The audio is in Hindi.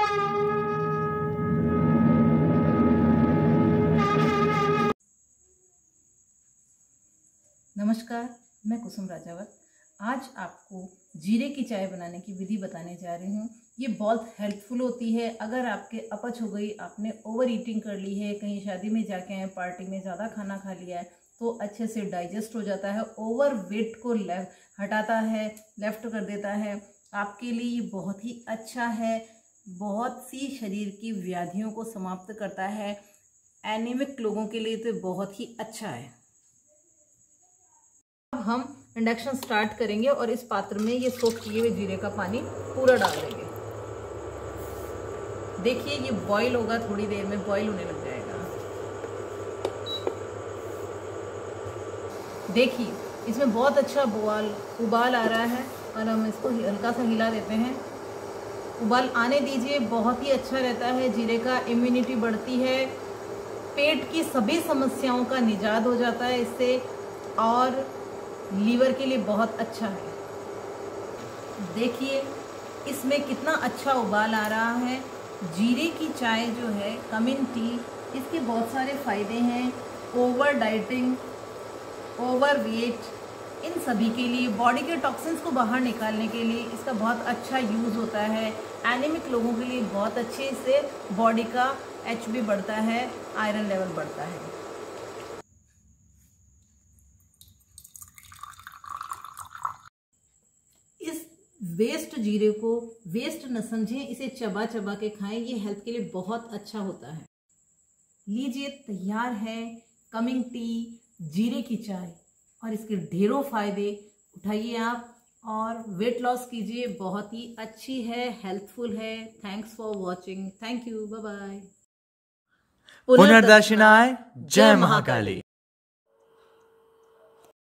नमस्कार, मैं कुसुम राजावत। आज आपको जीरे की चाय बनाने की विधि बताने जा रही हूँ। ये बहुत हेल्पफुल होती है। अगर आपके अपच हो गई, आपने ओवर ईटिंग कर ली है, कहीं शादी में जाके आए, पार्टी में ज़्यादा खाना खा लिया है, तो अच्छे से डाइजेस्ट हो जाता है। ओवर वेट को हटाता है, लेफ्ट कर देता है। आपके लिए ये बहुत ही अच्छा है। बहुत सी शरीर की व्याधियों को समाप्त करता है। एनीमिक लोगों के लिए तो बहुत ही अच्छा है। अब हम इंडक्शन स्टार्ट करेंगे और इस पात्र में ये सोख किए हुए जीरे का पानी पूरा डाल देंगे। देखिए ये बॉईल होगा, थोड़ी देर में बॉईल होने लग जाएगा। देखिए इसमें बहुत अच्छा उबाल आ रहा है और हम इसको हल्का सा हिला देते हैं। उबाल आने दीजिए, बहुत ही अच्छा रहता है। जीरे का इम्यूनिटी बढ़ती है, पेट की सभी समस्याओं का निजात हो जाता है इससे, और लीवर के लिए बहुत अच्छा है। देखिए इसमें कितना अच्छा उबाल आ रहा है। जीरे की चाय जो है, कमिंग टी, इसके बहुत सारे फायदे हैं। ओवर डाइटिंग, ओवर वेट, इन सभी के लिए, बॉडी के टॉक्सिन्स को बाहर निकालने के लिए इसका बहुत अच्छा यूज़ होता है। एनीमिक लोगों के लिए बहुत अच्छे, इससे बॉडी का एचबी बढ़ता है, आयरन लेवल बढ़ता है। वेस्ट जीरे को वेस्ट न समझें, इसे चबा चबा के खाएं। ये हेल्थ के लिए बहुत अच्छा होता है। लीजिए तैयार है कमिंग टी, जीरे की चाय, और इसके ढेरों फायदे उठाइए आप और वेट लॉस कीजिए। बहुत ही अच्छी है, हेल्पफुल है। Thanks for watching. Thank you, bye bye. पुनर्दर्शनाय जय महाकाली।